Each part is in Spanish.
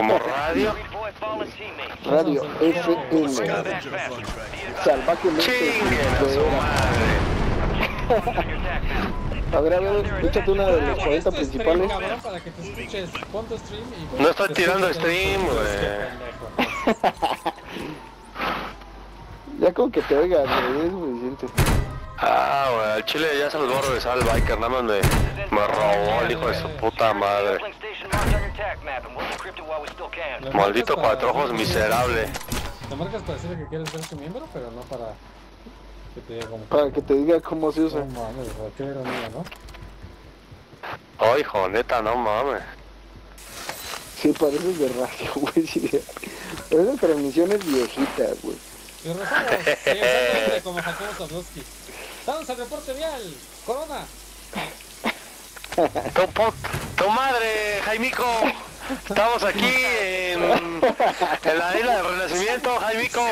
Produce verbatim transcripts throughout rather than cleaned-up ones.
Como radio. Radio F M. Salvajemente. Chinguen a su madre. A ver, a ver, échate una de los cuarenta principales. Cabrón, para que te escuches. Pon tu stream y... No estoy tirando stream, güey. Ya con que te oigas, güey, es suficiente. Ah, güey, al chile ya se los voy a regresar al biker, nada más me, me robó el hijo de su puta madre. Maldito cuatro ojos miserable. Te marcas para decirle que quieres ser su miembro, pero no para que te diga cómo. Para que te diga cómo se usa. No mames, qué ironía, ¿no? Oh, hijo, neta, no mames. Sí, pareces de radio, güey, sí. Esas transmisiones viejitas, güey. Y rezamos, exactamente como Jacobo Zablowski. Vamos al reporte vial, Corona. Tu, pot, tu madre, Jaimico. Estamos aquí en, en la isla del Renacimiento, Jaimico.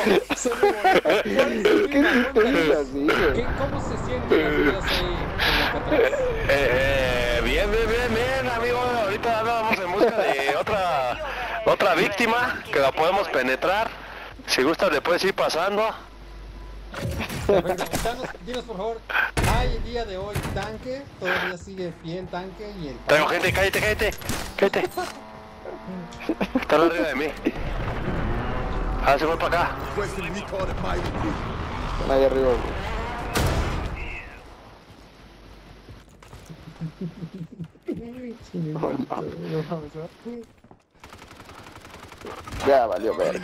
¿Qué te así, güey? ¿Cómo se siente las vidas ahí en la catedral? Eh, eh, bien, bien, bien, bien, amigo. Ahorita andábamos en busca de otra, otra víctima que la podemos penetrar. Si gustas, le puedes ir pasando. Perfecto. Danos, dinos por favor, ¿hay el día de hoy tanque? ¿Todavía sigue pie el tanque y el tanque? Traigo gente, cállate, cállate, cállate. Está arriba de mí. Ah, se fue para acá. Están ahí arriba, güey. Ya valió ver.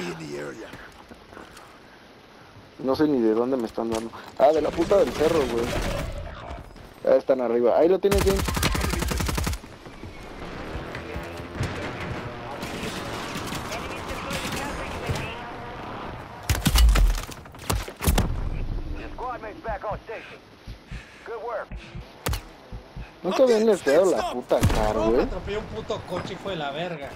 No sé ni de dónde me están dando. Ah, de la puta del cerro, güey. Ya están arriba. Ahí lo tienes bien. Nunca habían nerfeado la puta car, No, me güey. atropelló un puto coche y fue de la verga.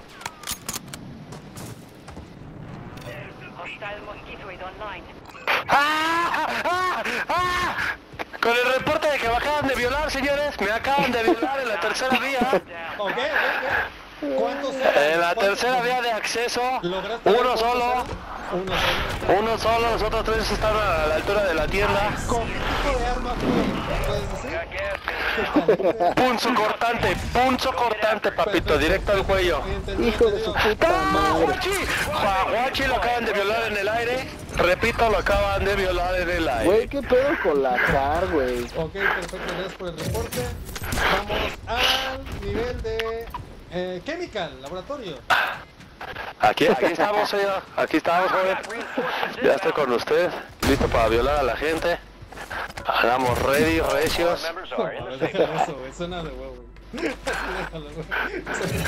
¡Ah! ¡Ah! ¡Ah! Con el reporte de que me acaban de violar, señores. Me acaban de violar en la tercera vía. Ok, ok, ok. ¿Cuántos eran? En la ¿Cuántos tercera eran? vía de acceso. ¿Lograste Uno ver solo. cuántos eran? Uno solo. Uno solo, los otros tres están a la altura de la tienda. ¿Con qué tipo de arma fue? ¿Puedes decir? ¿Qué calibre? Punzo cortante, punzo cortante, papito, directo al cuello. Entendido, Hijo de su entendido. puta ¡Ah, madre. Guachi! ¡Ah, Guachi lo acaban de violar en el aire! Repito, lo acaban de violar en el Güey, aire. qué pedo con la car, güey. Ok, perfecto, gracias por el reporte. Vamos al nivel de eh, Chemical, laboratorio. Aquí, aquí estamos, señor. Aquí estamos, joven. Ya estoy con usted, listo para violar a la gente. Hagamos ready, recios. No, déjalo eso, güey, suena de huevo. Déjalo, güey.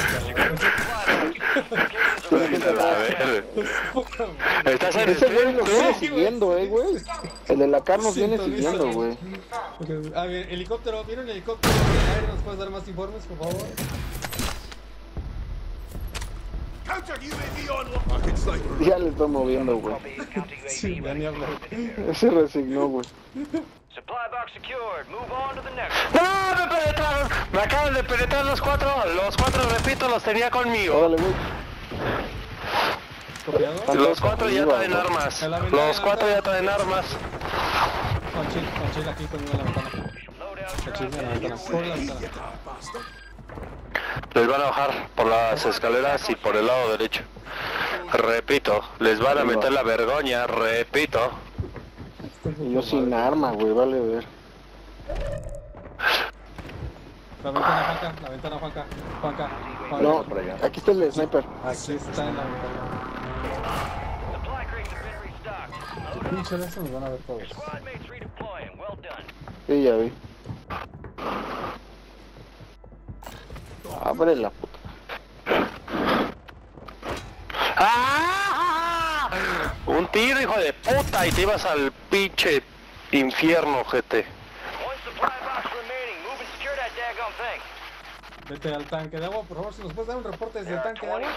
A ver. ¿Estás en el Ese güey stream, nos viene tú? siguiendo, eh, güey. El de la car nos viene siguiendo, güey. Ok, a ver, helicóptero, ¿viene un helicóptero en el aire? ¿Nos puedes dar más informes, por favor? Ya le está moviendo, güey. Sí, ya ni hablo. Se resignó, güey. ¡No! ¡Me penetraron! Me acaban de penetrar los cuatro. Los cuatro, repito, los tenía conmigo. Órale, güey. ¿Copiado? Los cuatro ya traen armas. Los cuatro ya traen armas. Conchil, Conchil aquí conmigo en la ventana. Conchil en la ventana. Por la ventana. Les van a bajar por las escaleras y por el lado derecho. Repito, les van a meter la vergoña, repito. Y yo sin arma, güey, vale ver. La ventana, Juanca, la ventana, Juanca. Juanca, Juanca. No, aquí está el sniper. Aquí está en la ventana. Pinche de eso nos van a ver todos. Sí, ya vi. Abre la puta. ¡Ah! Un tiro, hijo de puta, y te ibas al pinche infierno, gente. Vete al tanque de agua, por favor, si nos puedes dar un reporte desde el tanque de agua.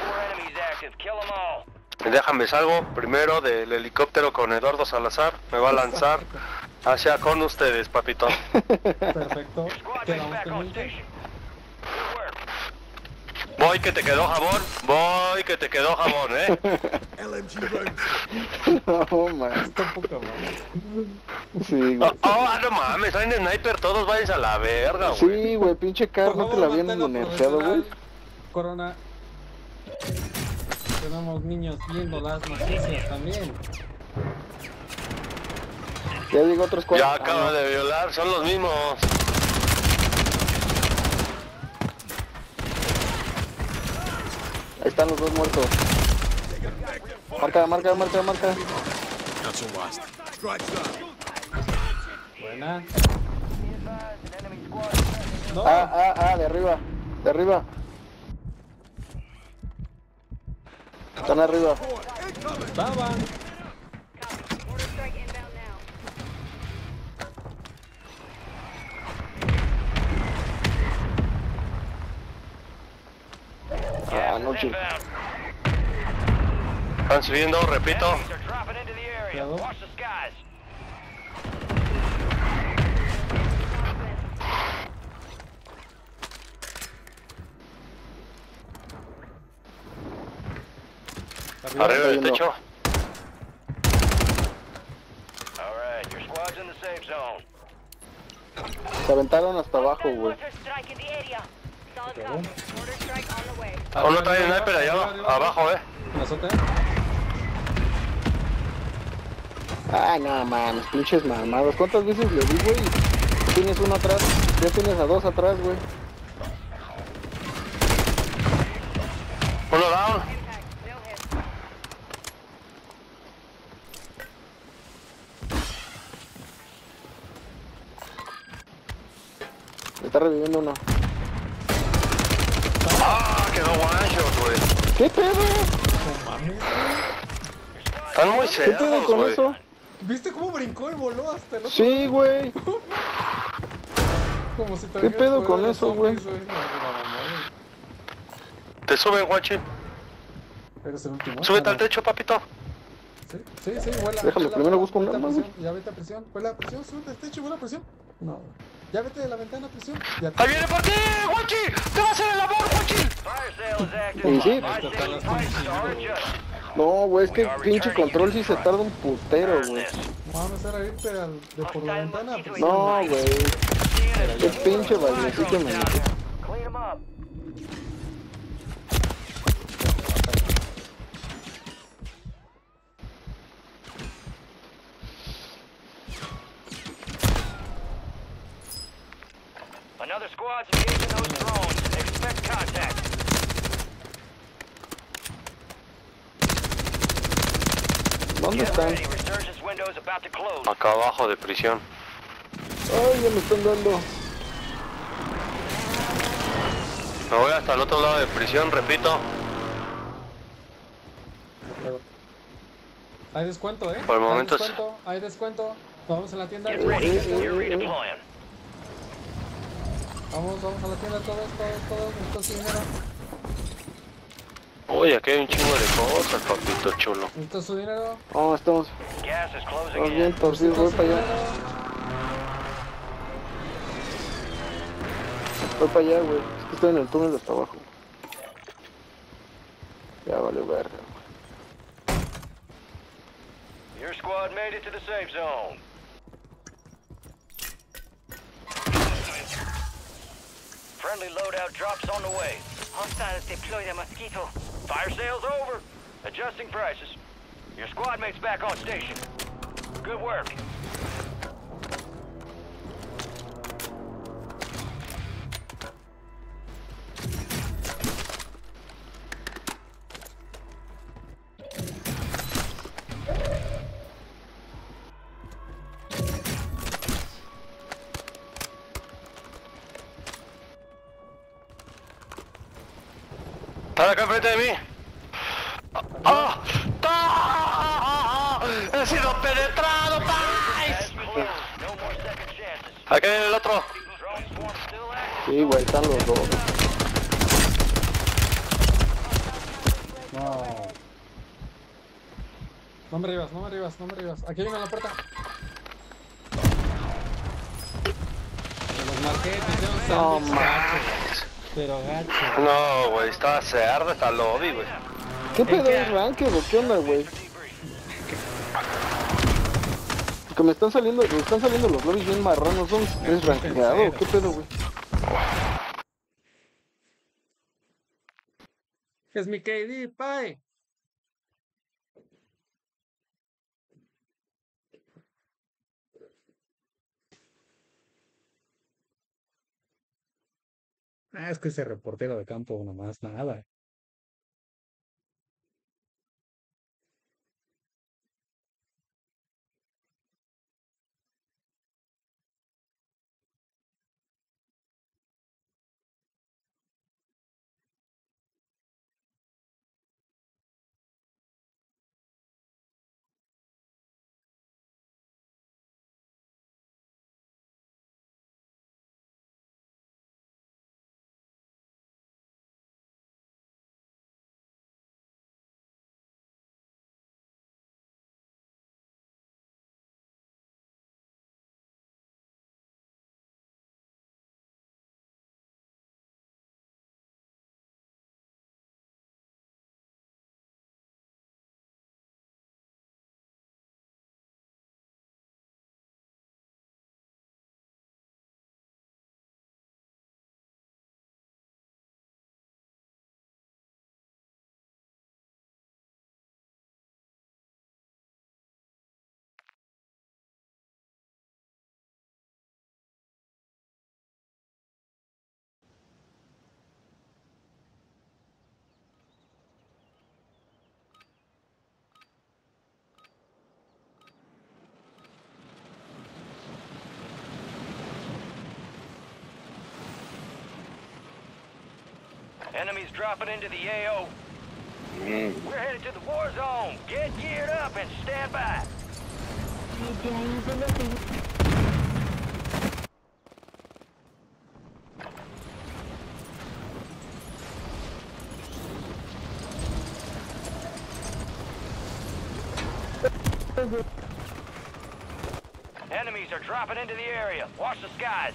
Déjame salgo primero del helicóptero con Eduardo Salazar. Me va a lanzar hacia con ustedes, papito. Perfecto. Quedamos pendientes. Voy Voy que te quedó jabón, voy que te quedó jabón, eh. No, man. Está poca madre. Sí, Oh, güey. oh, no mames, traen sniper, todos váyanse a la verga, güey. Sí, güey, pinche Por car, no te favor, la habían manténlo nerfeado, güey. profesional, Corona. Tenemos niños viendo las noticias también. Ya llegó otro squad. Ya Ah, acaba no. de violar, son los mismos. Ahí están los dos muertos. Marca, marca, marca, marca. Buena. No, Ah, ah, ah, de arriba. De arriba. Están arriba. estaban. Mortar strike inbound now. Ah, noche. Están subiendo, repito. Cuidado. Arriba. Arriba del uno. techo. Se aventaron hasta abajo, güey. Mortar strike in the area. Solid copy. Mortar strike on the way. Uno trae sniper allá Arriba, arriba, abajo, eh. En la azotea. Ay, no, man, pinches mamados. ¿Cuántas veces le di, güey? Tienes uno atrás. Ya tienes a dos atrás, güey. Uno down. Impact. No hit. Me está reviviendo uno. Ah, quedó one shot, güey. ¿Qué pedo? No mames. Están muy ¿Qué pedo cerdos, con güey. eso? ¿Viste cómo brincó y voló hasta el otro? Sí, güey. Como si ¿Qué pedo con eso, güey? Te suben, guachi. Eres el último. Súbete Ah, al no. techo, papito. Sí, sí, sí, vuela. Déjame, vuela, primero vuela, busco un vete a arma, presión, ya vete a presión. Vuela a presión, sube al techo, vuela a presión. No. Ya vete de la ventana a presión. Ya te... ¡Ahí viene por ti, guachi! ¡Te va a hacer el amor, guachi! Y sí. Ahí está, las pinches. No, güey, es que el pinche control sí se tarda un putero, güey. Vamos a hacer irte al, de por la ventana a presión. No, güey. Qué pinche bailecito me metí. Another squad's engaging those drones. Expect contact. ¿Dónde Get están? ready. Resurgence window is about to close. Acá abajo de prisión. Ay, ya me están dando. Me voy hasta el otro lado de prisión, repito. Hay descuento, eh. Por el momento Hay es- descuento, hay descuento. Vamos a la tienda. Get ready. You're redeploying. Vamos, vamos a la tienda todos, todos, todos. Necesito su dinero. Uy, aquí hay un chingo de cosas, papito chulo. Necesito su dinero. No, estamos, Gas is closing estamos bien in. torcidos, voy Necesito su para allá. dinero. Voy para allá, güey. Es que estoy en el túnel hasta abajo. Ya vale verga, güey. Your squad made it to the safe zone. Friendly loadout drops on the way. Hostiles deploy the mosquito. Fire sale's over. Adjusting prices. Your squad mate's back on station. Good work. Están acá enfrente de mí. ¡Ah! ¡Ah! ¡He sido penetrado, pais! As closed. No more second chances. Aquí viene el otro. Drone swarm still active. Sí, güey, están los dos. No. No me arribas, no me arribas, no me arribas. Aquí viene la puerta. Los marqué, te hicieron No sándwich, mames. Pero gacho. No, güey, está cerda esta lobby, güey. ¿Qué pedo es ranked o qué onda, güey? Que me están saliendo, me están saliendo los lobbies bien marranos, ¿son? ¿Es rankeado o qué pedo, güey? Es mi K D, pay. Ah, es que ese reportero de campo nomás nada. Enemies dropping into the A O. We're headed to the war zone. Get geared up and stand by. Enemies are dropping into the area. Watch the skies.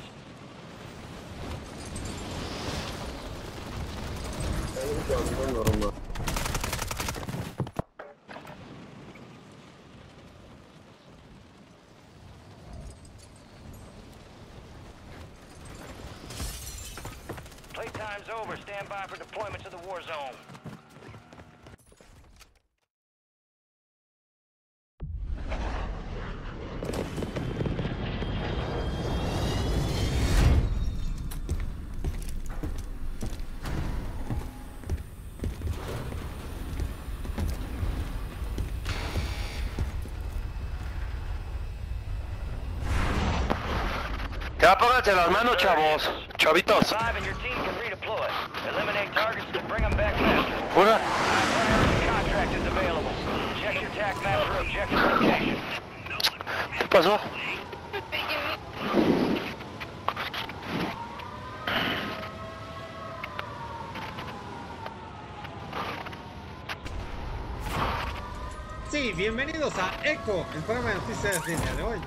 Playtime's over. Stand by for deployment to the war zone. Ya pónganse las manos, chavos. Chavitos. Five and your team can redeploy. Eliminate targets to bring them back faster. Una. Priority contract is available. Check your tac map for objective location. ¿Qué pasó? Sí, bienvenidos a Echo, el programa de noticias del día de hoy.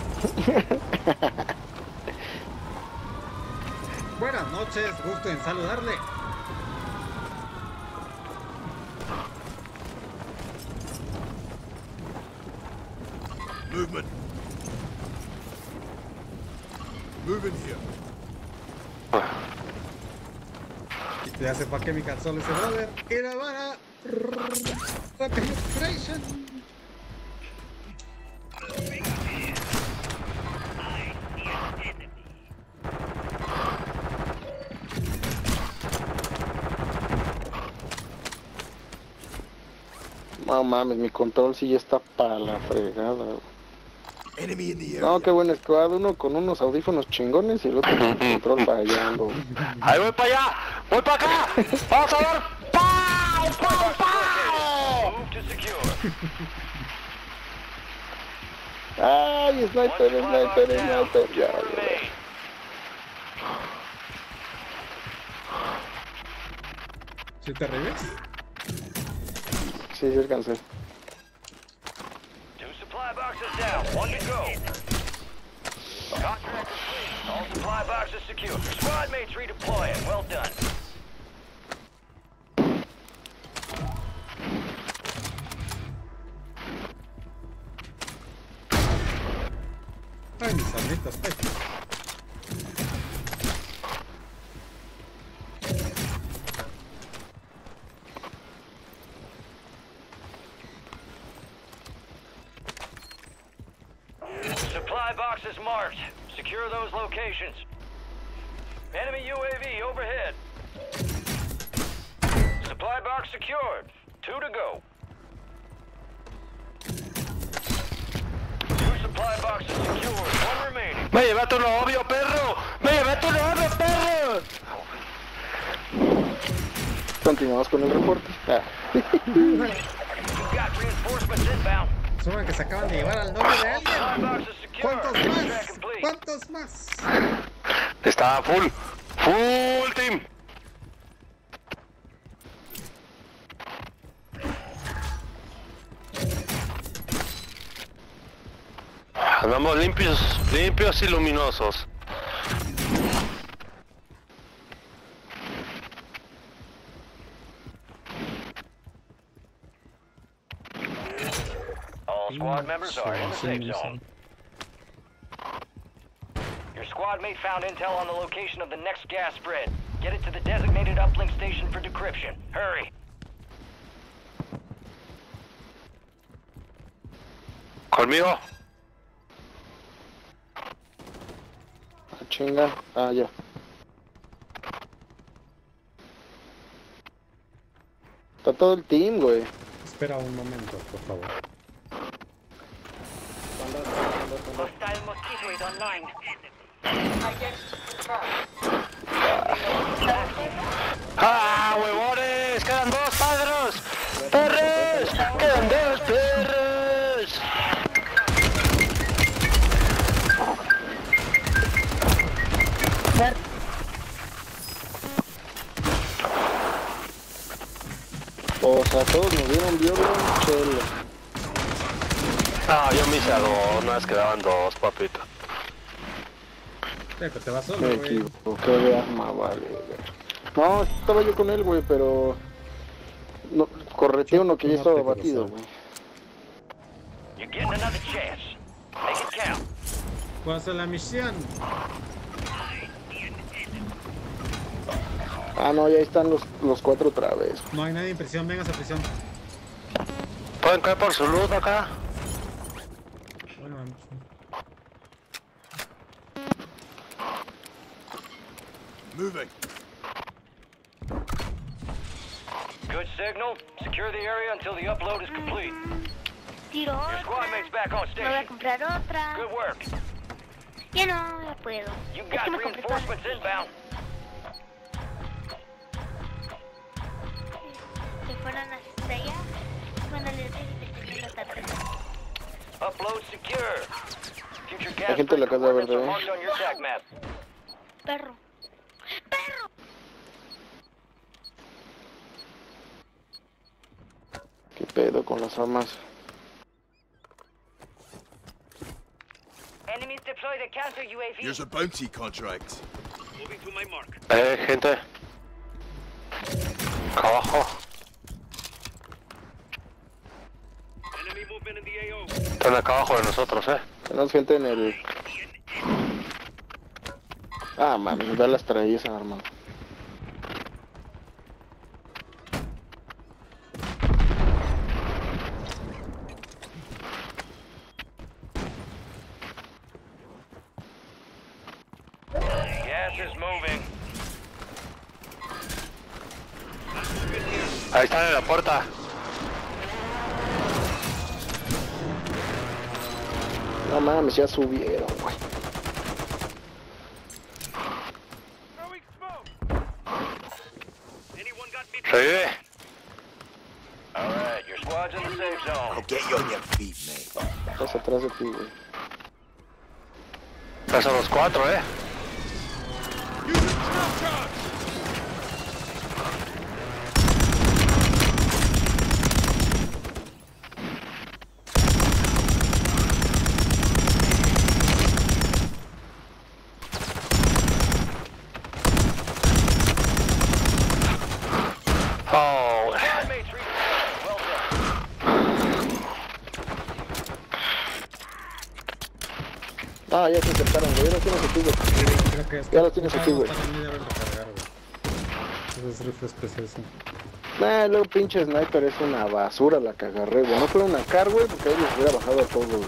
Buenas noches, gusto en saludarle. Movement. Move in here. Ya se pa' qué mi calzón ese brother. Era para penetration. No mames, mi control sí ya está para la fregada, güey. Enemy in the area. No, qué buen squad, uno con unos audífonos chingones y el otro con el control fallando. Ahí voy para allá. Voy para acá. Vamos a ver. ¡Pau! ¡Pau! ¡Pau! Move to secure. Ay, sniper, sniper, sniper. Ya, ya. ¿Sí te revives? Sí, sí alcancé. Two supply boxes down. One to go. Contract complete. All supply boxes secure. Squad mates redeploying. Well done. Ay, mis sabritas, pues. Supply boxes marked. Secure those locations. Enemy U A V overhead. Supply box secured. Two to go. Two supply boxes secured. One remaining. Me llevé a tu novio, perro. Me llevé a tu novio, perro. Continuamos con el reporte. Ah. You got reinforcements inbound. Suena que se acaban de llevar al novio de All supply alguien. boxes secure. ¿Cuántos Contract más? complete. ¿Cuántos más? Está full. Full team. Andamos limpios, limpios y luminosos. All squad members are in the safe zone. Your squad mate found intel on the location of the next gas spread. Get it to the designated uplink station for decryption. Hurry. Conmigo. Ah, chinga. Ah, ya. Está todo el team, güey. Espera un momento, por favor. Hostile mosquitoid online. ¡Ah, huevones! ¡Quedan dos, padros! ¡Perros! ¡Quedan dos, perros! O sea, todos nos dieron violonchelo. Ah, yo me hice a dos, nada más quedaban dos, papito. Eh, te vas solo, Me güey. equivoqué de arma, vale. Güey. No, estaba yo con él, güey, pero... No, correteo no, que ya estaba batido, güey. You're getting another chance. Make it count. ¿Cuál es la misión? Ah, no, ya están los, los cuatro otra vez. No hay nadie en prisión, vengas a prisión. ¿Pueden caer por su luz acá? Bueno, vamos. Moving. Good signal. Secure the area until the upload is complete. Tiro Your squad otra. mate's back on Me voy a station. comprar otra. Good work. Ya no, ya puedo. You Es que got me compré todas. reinforcements inbound. Si fueran hasta allá, bueno, les dije que la tarjeta. Upload secure. Future gas La gente de la casa coordinates verde, are ¿eh? marked on your tag map. Perro. Perro. ¿Qué pedo con las armas? Enemies deploy the counter U A V. Here's a bounty contract. Moving to my mark. Eh, gente. Acá abajo. Enemy movement in the A O. Están acá abajo de nosotros, eh. Tenemos gente en el... Ah, mami, ya las traía esa arma. Gas is moving. Ahí están en la puerta. No mames, ya subieron, güey. Throwing smoke. Anyone got me? Revive. All right, your squad's in the safe I'll zone. get you on your feet, mate. Estás atrás de ti, güey. Ya son los cuatro, eh. Ah, ya se acercaron, güey. Ya los tienes aquí, güey. Creo que es Ya los tienes aquí, güey. Para mí deben recargar, güey. Esos rifles preciosos. Nah, luego pinche sniper es una basura la que agarré, güey. No fueron a car, güey, porque ahí les hubiera bajado a todos, güey.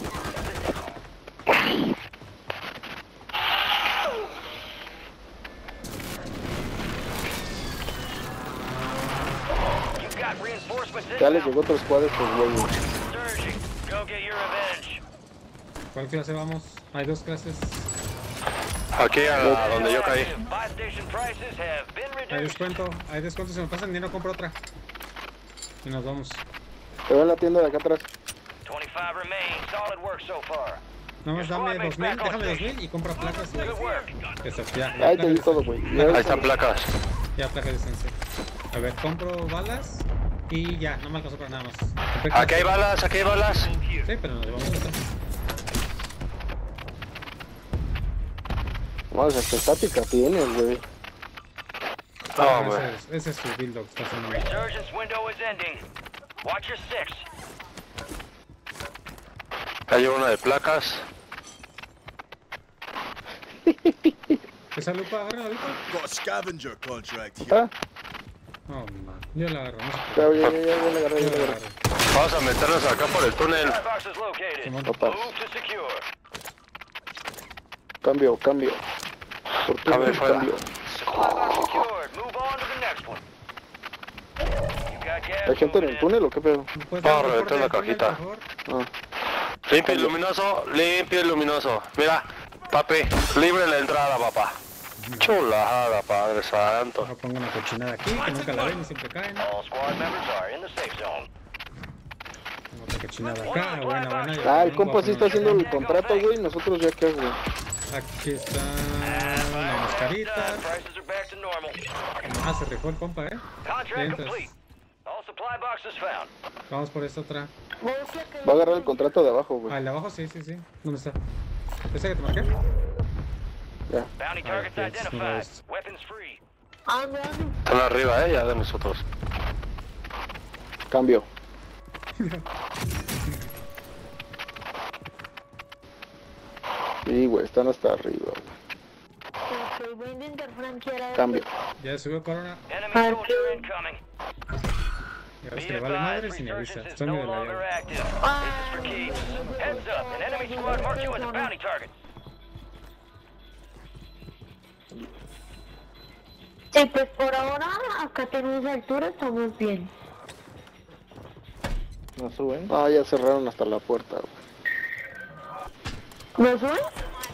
You got reinforcements Ya les inbound. llegó otro squad estos güeyes. Surging. Go get your revenge. ¿Cuál clase vamos? Hay dos clases. Aquí a la- donde yo caí. Buy station prices have been Hay reduced. descuento. Hay descuento. Si me pasan dinero, compro otra. Y nos vamos. Te veo en la tienda de acá atrás. twenty-five remain. Solid work so far. Nada más dame dos mil. Déjame dos mil y compra placas. güey. Good work. Eso, ya. Ahí te placas. di todo, güey. Ahí están placas. Ya, placa de licencia. A ver, compro balas. Y ya, no me alcanzó para nada más. Compré Aquí hay balas, aquí hay balas. Sí, pero nos llevamos otra. Vamos, hasta estática tienes, güey. No, Ah, hombre. ese, es, ese es su build que está haciendo. Resurgence window is ending. Watch your six. Hay una de placas. ¿Esa lupa? ¿Agarra la lupa? Got a scavenger contract here. Ah, Oh, man. Yo la agarro, no sé ya, por ya, ya, ya, ya la agarré, qué. ya Yo la la agarré. agarro. Vamos a meternos acá por el túnel. Firebox is located. Simón. Opas. Move to secure. Cambio, cambio. Por tu A ver, fuera. cambio. Supply box secured. Move on to the next one. You got gas ¿Hay gente en el moving in. túnel o qué pedo? ¿Puedes Vamos a dar un reventar reporte la del túnel, cajita. por favor? Ah. Limpio y luminoso, limpio y luminoso. Mira, papi, libre la entrada, papá. Chulada, Padre Santo. Ahora pongo una cochinada aquí, que nunca la ven y siempre caen. All squad members are in the safe zone. Pongo otra cochinada acá, buena, buena. y Ah, el pongo compa sí está una- haciendo el contrato, güey. Nosotros ya qué, güey. Aquí está la mascarita. Uh, prices are back to normal. Ah, se rifó el compa, eh. Contract Vientos. complete. All supply boxes found. Vamos por esta otra. Va a agarrar el contrato de abajo, Ah, güey. el de abajo, sí, sí, sí. ¿Dónde está? ¿Ese que te marqué? Ya. Bounty Ah, targets ok, es una identified. vez. Weapons free. Están arriba, eh, ya de nosotros. Cambio. Sí, güey, están hasta arriba, güey. Voy a intentar franquear a ver. Cambio. Ya subió Corona. Enemy Ah, soldier incoming. Ya ves Be que le vale madre advised, si me avisa. resurgence is Estoy no medio longer layado. active. This is for keeps. Heads up, an enemy squad marked you as a bounty target. Sí, pues por ahora acá tenemos altura, estamos bien. ¿No suben? Ah, ya cerraron hasta la puerta, güey. ¿No suben?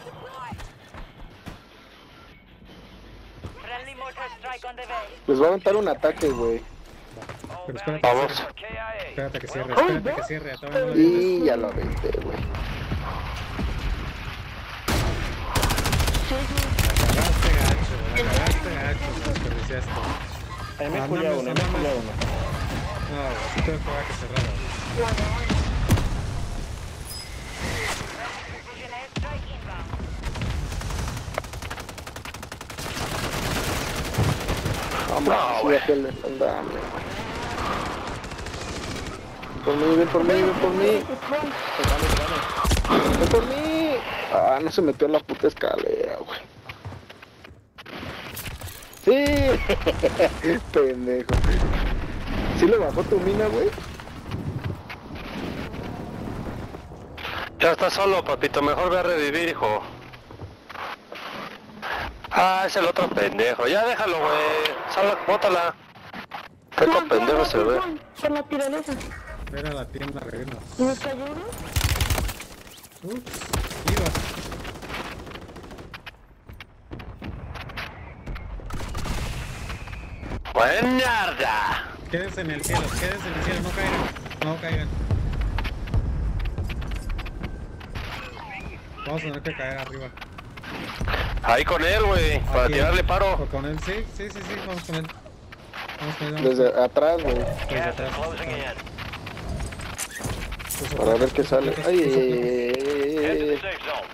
Friendly mortar strike on the way. Les va a aventar un ataque, güey. All Pero bounty espérate, Vamos. targets K I A. espérate que cierre, espérate que cierre. Todavía no lo Y ya lo aventé, güey. cagaste gacho, la cagaste gacho, lo desperdiciaste. Ahí me Ah, culió no, uno, no, me no, culió no. uno. No, así te voy a que cerrara. Precision airstrike inbound. Hombre, No, sí, güey. aquel andame. Por mí, ven por mí, ven por mí. Ven por mí. Ah, no se metió en la puta escalera, güey. Sí. Pendejo. ¿Sí le bajó tu mina, güey? Ya está solo, papito, mejor ve a revivir, hijo. Ah, es el otro pendejo. Ya déjalo, güey. Sal, bótala. Qué otro pendejo se ve. Por la tirolesa. Espera la tienda, reírnos. ¿Me cayó uno? Ups, iba. ¡Buenarda! Quédense en el cielo, quédense en el cielo, no caigan. No caigan. Vamos a tener que caer arriba. Ahí con él, güey, para Aquí. tirarle paro. O con él, sí, sí, sí, sí, vamos con él. Vamos con él, vamos con él. Desde atrás, güey. Desde Gas atrás. is closing in. Puso Para ver placas, qué puso sale. placas, Ay, puso ay, placas. ay, ay, Head to ay, the ay. safe zone.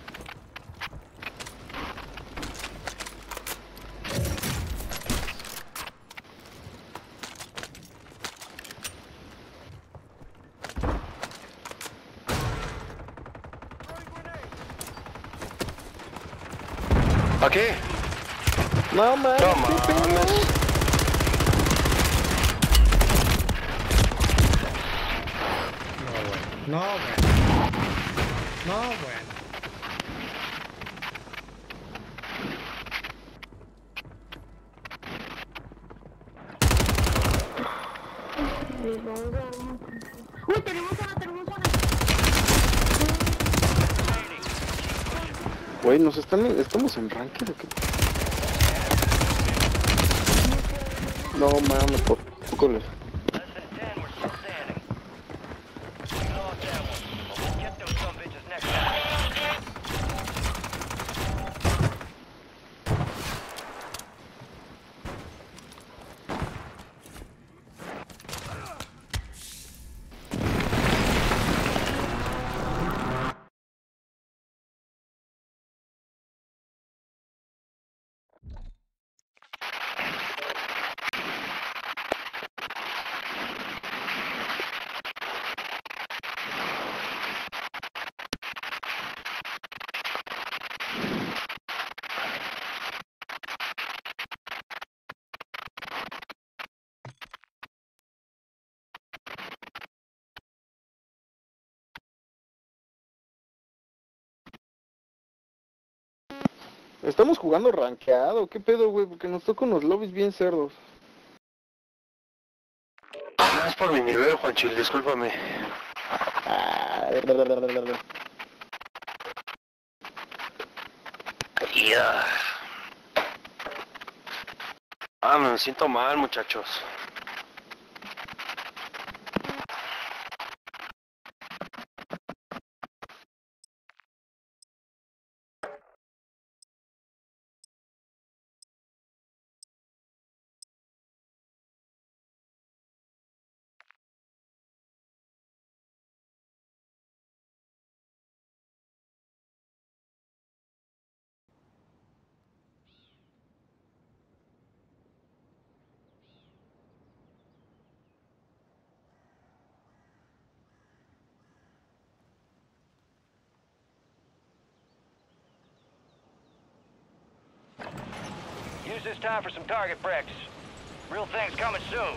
¿Aquí? No mames, No qué pedo. mames. No, bueno. No, bueno. Uy, tenemos una, tenemos una. Güey, nos están, estamos en ranked o qué? No mames, por poco les. Less than ten, we're still standing. We lost that one, but we'll get those some bitches next time. Estamos jugando rankeado, ¿qué pedo, güey? Porque nos tocan unos lobbies bien cerdos. No es por mi nivel, Juanchil, discúlpame. Ah, Ya. Ah, me siento mal, muchachos. Use this time for some target practice. Real thing's coming soon.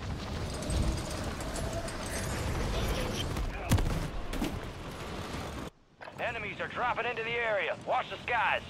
Enemies are dropping into the area. Watch the skies.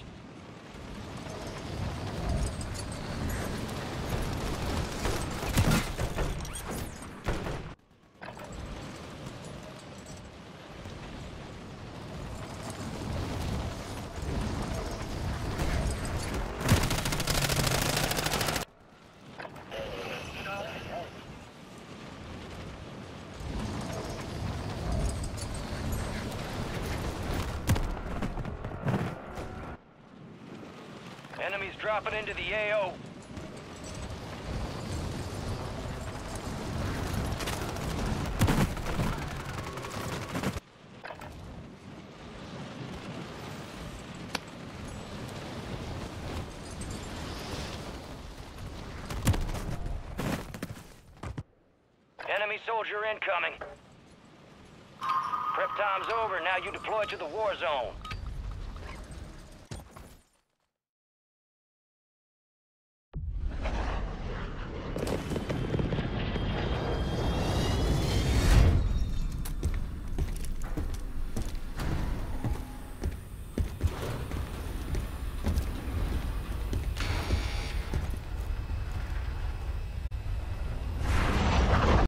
Enemies dropping into the A O. Enemy soldier incoming. Prep time's over, now you deploy to the war zone.